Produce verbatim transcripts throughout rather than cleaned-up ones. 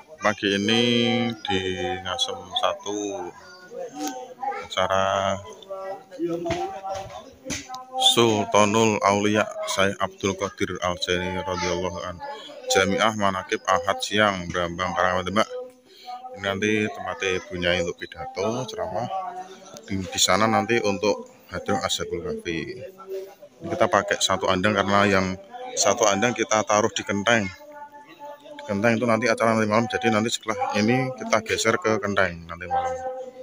Pagi ini di Ngasem satu acara Sultanul Aulia Syekh Abdul Qadir Al-Jailani radhiyallahu an Jamiah Manaqib Ahad siang Brambang Karangtembak. Ini nanti tempatnya Ibu Nyai untuk pidato ceramah. Di, di sana nanti untuk Hadrah Ashabul Kahfi. Kita pakai satu andang karena yang satu andang kita taruh di kenteng. Di kenteng itu nanti acara nanti malam. Jadi nanti setelah ini kita geser ke kenteng nanti malam.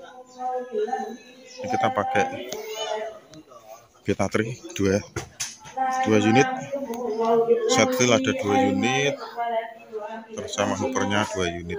Ini kita pakai Getatri dua dua unit. Setil ada dua unit. Bersama hoopernya dua unit.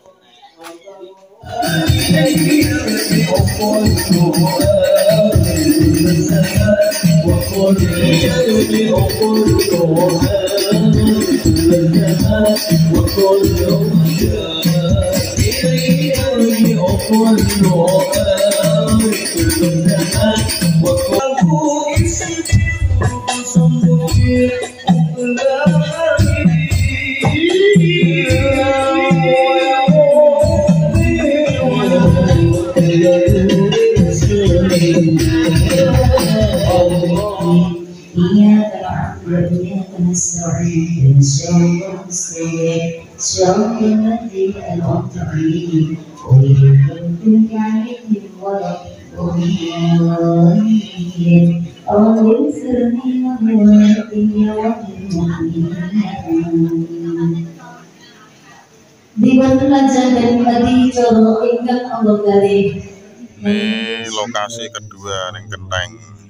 Ini lokasi kedua ning Genteng.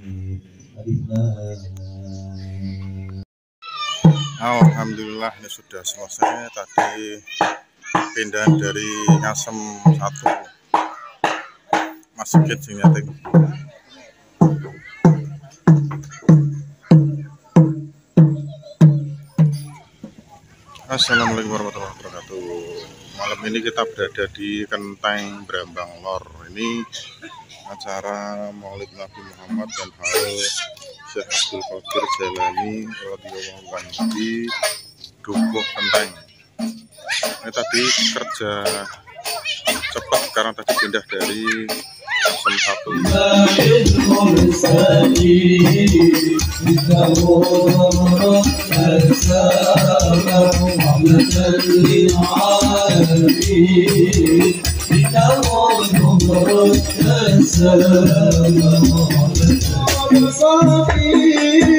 Alhamdulillah ini sudah selesai. Tadi pindahan dari Ngasem satu Masjid sing nyating. Assalamualaikum warahmatullahi wabarakatuh. Malam ini kita berada di Kenteng Brambang Lor. Ini acara Maulid Nabi Muhammad dan Haul Syekh Abdul Qadir Jailani radhiyallahu anhu di Dukuh Kenteng. Ini tadi kerja cepat karena tadi pindah dari Ngasem satu. Salam